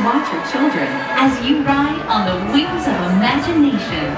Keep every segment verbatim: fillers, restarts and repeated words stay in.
watch your children as you ride on the wings of imagination.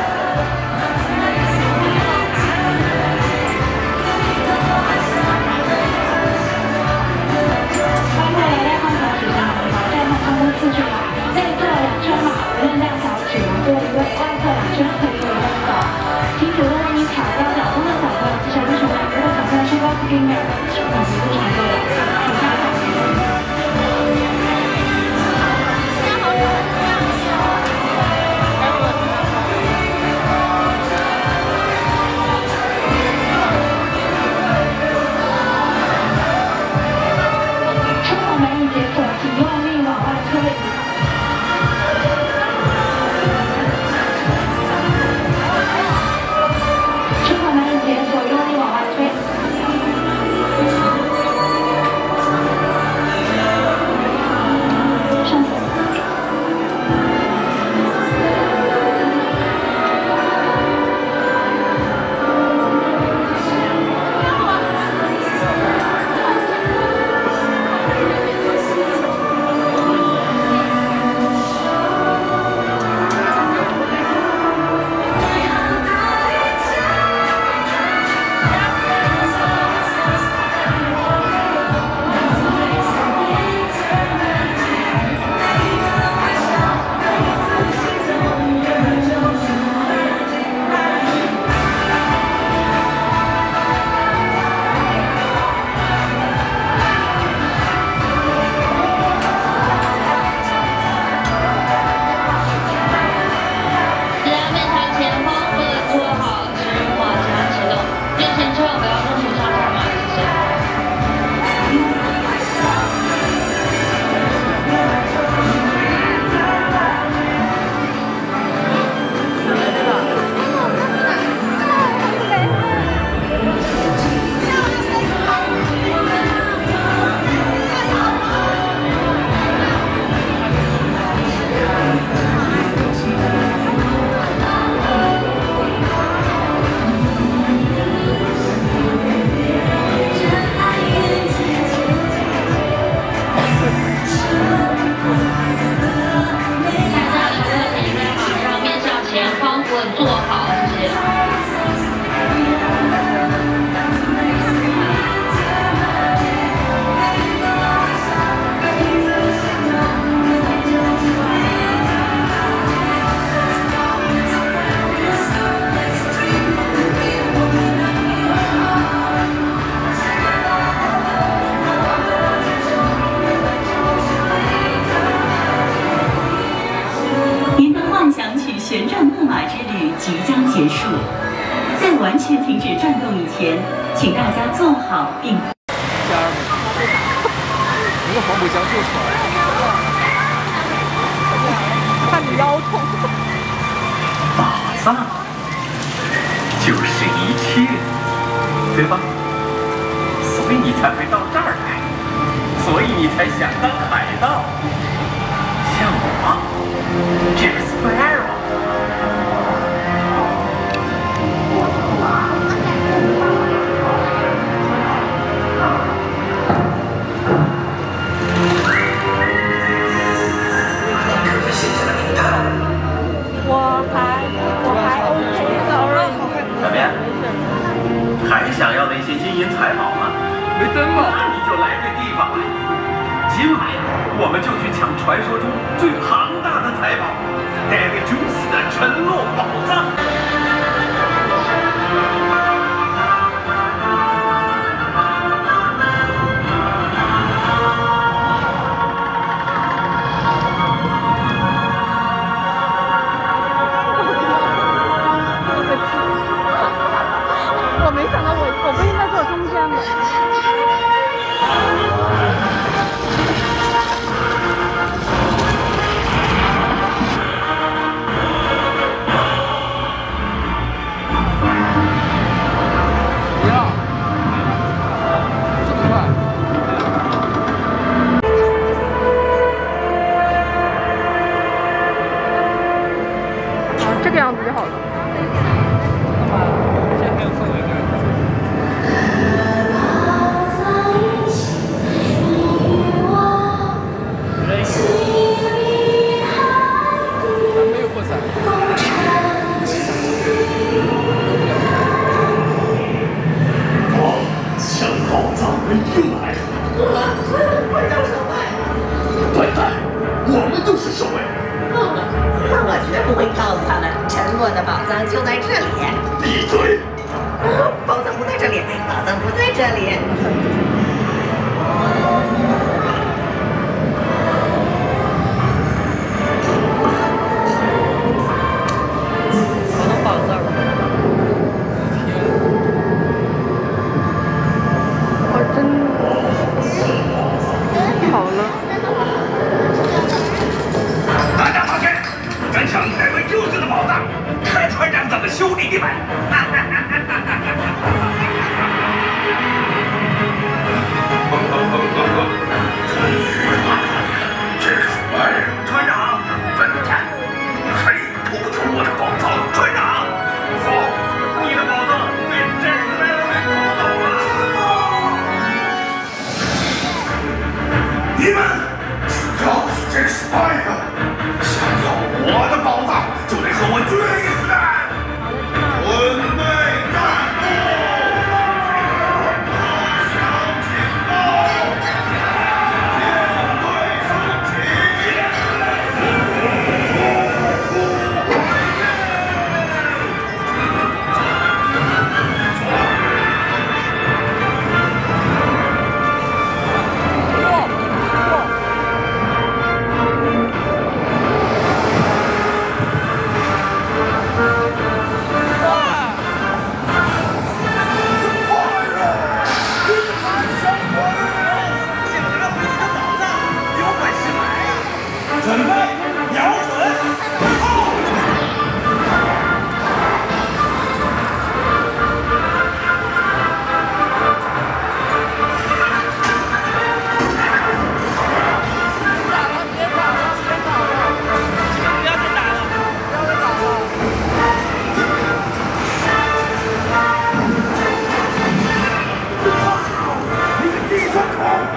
结束，在完全停止转动以前，请大家坐好并。 家人们，一个黄浦江就出来了，看你腰痛。 宝藏就是一切，对吧？所以你才会到这儿来，所以你才想当海盗，像我 ，Jack Sparrow。 我还我还 OK 的， 怎么样？还想要那些金银财宝吗？ 没真吗？ 那你就来这地方来。今晚我们就去抢传说中最庞大的财宝——戴维·琼斯的沉落宝藏。 我没想到我我不应该坐中间的。 快让守卫！ 笨蛋，我们就是守卫。 我绝不会告诉他们，沉默的宝藏就在这里。 闭嘴！ 宝藏不在这里，宝藏不在这里。 我的宝藏。 我真好了。 大家放心，敢抢台湾优质的宝藏，看船长怎么修理你们！船长，笨蛋，谁偷走我的宝藏？船长，说，你的宝藏被这次来人给偷走了。你们只要是这失败的，想要我的宝藏，就得和我决一死战！准备战斗！向前走！面对升旗！准备，瞄准，炮！ 打了，别打了，别打了，不要再打了，不要再打了。 你个地钻孔！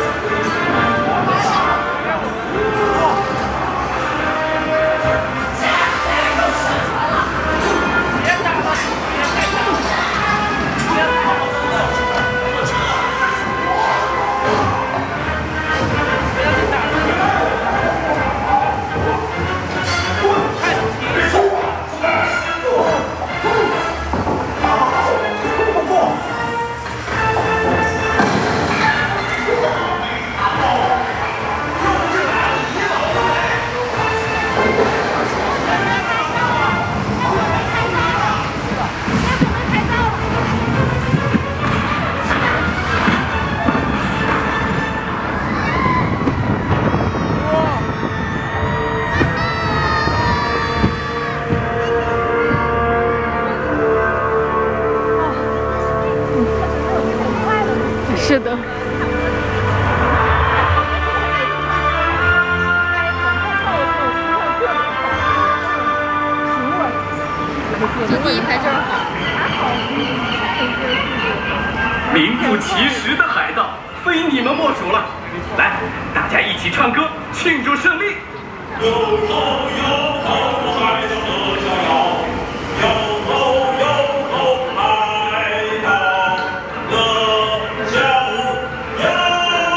是的。 就第一排正好。 名副其实的海盗，非你们莫属了。来，大家一起唱歌庆祝胜利。 哟吼哟吼，海盗的逍遥！哟吼哟吼，海盗的逍遥！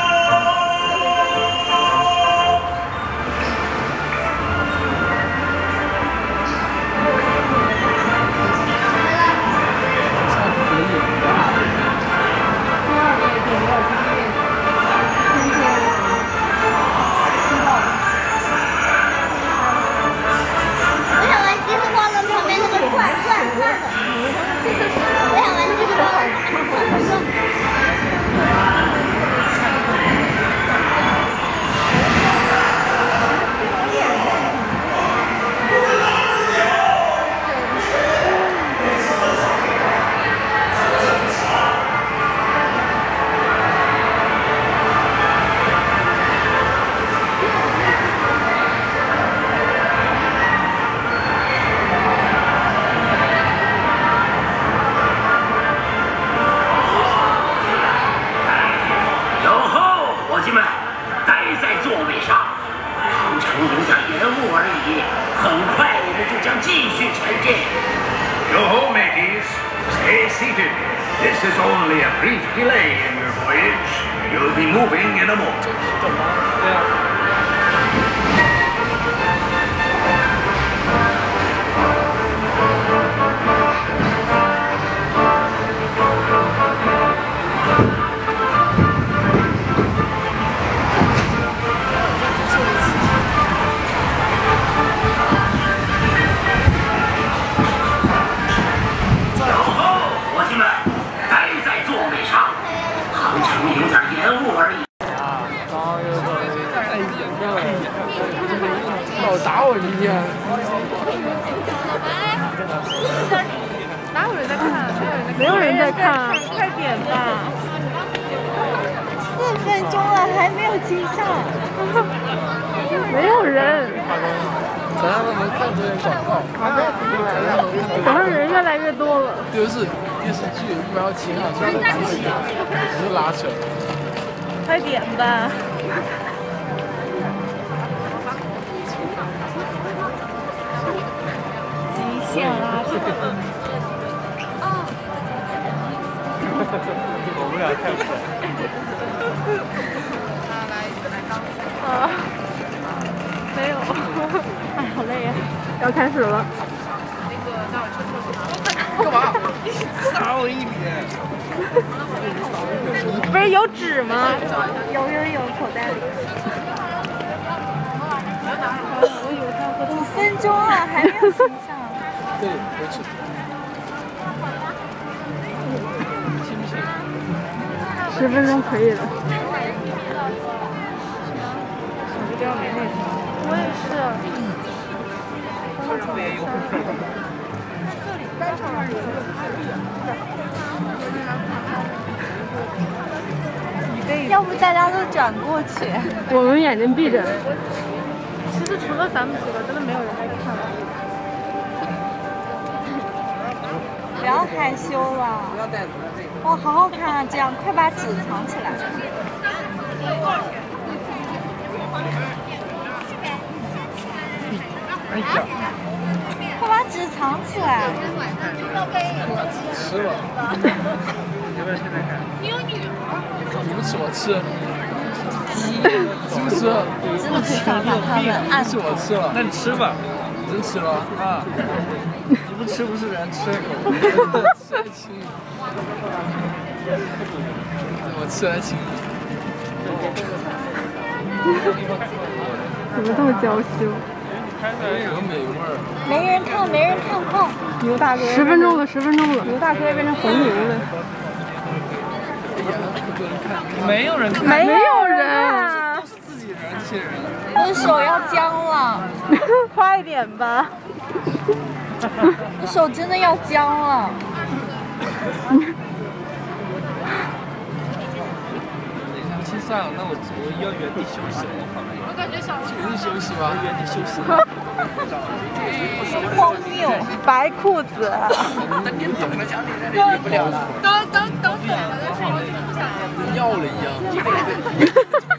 我想玩集合光轮旁边那个转转转的，我想玩集合光轮旁边转转转。 Stay seated. This is only a brief delay in your voyage. 有屏幕被演了么？ 懂吗？对啊。 老打我一样。 哪有人在看？没有人在看，快点吧！ 四分钟了，还没有接上。 没有人。 等下他们看这些广告， 等下人越来越多了。 就是电视剧一般要请好像不是不是拉扯。 快点吧！极限拉扯。 我们俩太不爽。 啊，没有。哎，好累呀！要开始了。 干嘛？打我一脸。 不是有纸吗？ 有有有，口袋里。五分钟了，还没有亲上。 对，我去。信不信？ 十分钟可以了。我也是。 要不大家都转过去。 我们眼睛闭着。其实除了咱们几个，真的没有人在看。 不要害羞了。哇，好好看啊！这样，快把纸藏起来。 哎呀！ 快把纸藏起来。 吃了。 你有女儿？ 你们吃我吃。是不是？ 真的可以看看他们按。 是我吃了。 那你吃吧。 真吃了啊！你不吃不是人吃一口，吃得轻。我吃得轻。 怎么这么娇羞？ 有美味儿。 没人看，没人看，快！ 牛大哥，十分钟了，十分钟了，牛大哥要变成红牛了。 没有人看， 没有人， 都是自己人，这些人。 我的手要僵了， 快点吧！ 我手真的要僵了。 亲算了，那我我要原地休息了。 我感觉小原地休息吧， 原地休息。 荒谬， 白裤子。 不了了。 刚刚刚起来了，但是我不想。 跟要了一样。